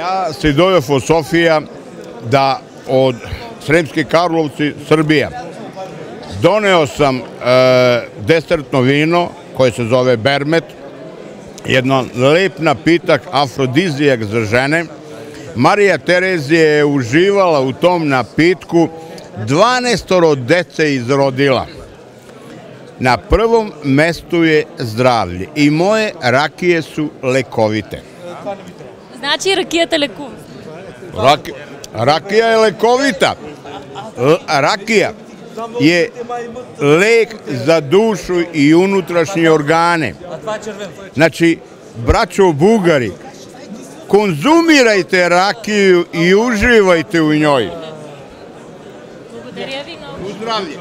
Ja si dođoh u Sofija da od Sremski Karlovci, Srbija. Doneo sam desertno vino koje se zove Bermet, jedan lep napitak, afrodizijak za žene. Marija Terezija je uživala u tom napitku, 12 dece izrodila. Na prvom mestu je zdravlje i moje rakije su lekovite. Значи ракията лекува. Rakija je lekovita. Rakija je lek za dušu i unutrašnje organe. Znači, braćo Bugari, konzumirajte rakiju i uživajte u njoj. Благодаря ви много. Здравлje.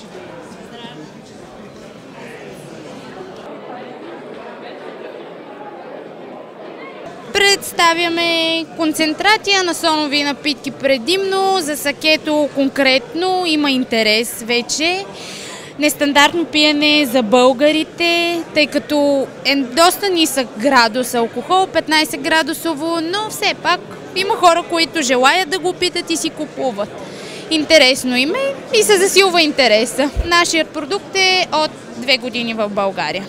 Представяме концентрати анасонови напитки предимно, за сакето конкретно има интерес вече. Нестандартно пиене за българите, тъй като е доста нисък градус алкохол, 15 градусово, но все пак има хора, които желаят да го питат и си купуват. Интересно им е и се засилва интереса. Нашият продукт е от 2 години в България.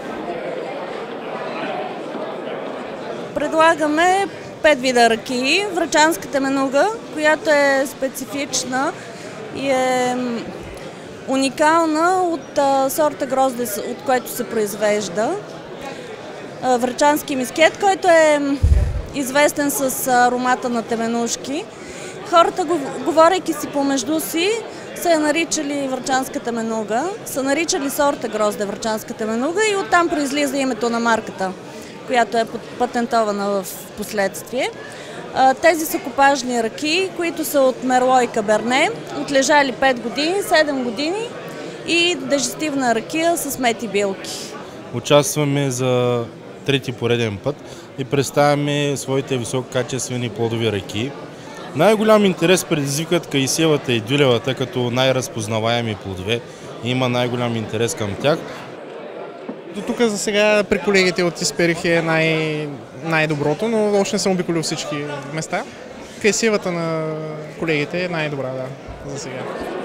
Предлагаме 5 вида ракии. Врачанска теменуга, която е специфична и е уникална от сорта грозде, от което се произвежда. Врачански мискет, който е известен с аромата на теменушки. Хората, говорейки си помежду си, са я наричали врачанска теменуга, са наричали сорта грозде врачанска теменуга и оттам произлиза името на марката, която е патентована в последствие. Тези са купажни ракии, които са от Мерло и Каберне, отлежали 5 години, 7 години и дежестивна ракия с мед и билки. Участваме за трети пореден път и представяме своите висококачествени плодови ракии. Най-голям интерес предизвикват кайсиевата и дюлевата като най-разпознаваеми плодове. Има най-голям интерес към тях. До тук за сега при колегите от Исперих е най-доброто, но още не съм обиколил всички места. Кайсиевата на колегите е най-добра, да, за сега.